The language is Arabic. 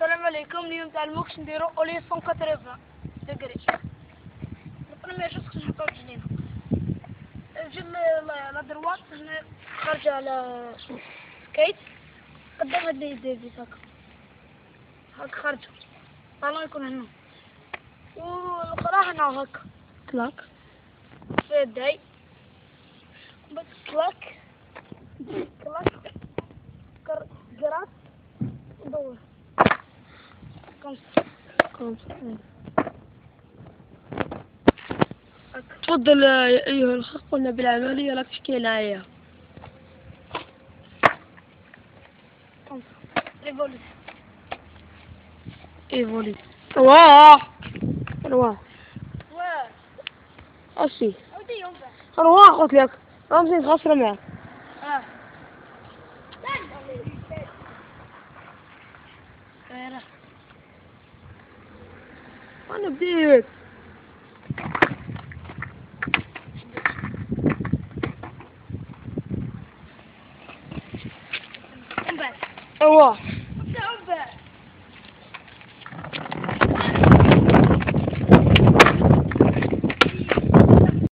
السلام عليكم. اليوم تاع الموكس نديرو اولي 180 دقري. البروميير شوز خصنا نحطو رجلينا الرجل لا دروات هنا خارجة على سكيت قدام هاد اليدين هاكا هاك خارجة الطالون يكون هنا والأخرى هنا هاكا كلاك في يدي بس كلاك قرات دور تفضل أيها الأخ، قلنا بالعملية لك تحكي لنا عليها. ايفولي روح أسي روح قلت لك رمزي نتغفر معك. أنا بديت روح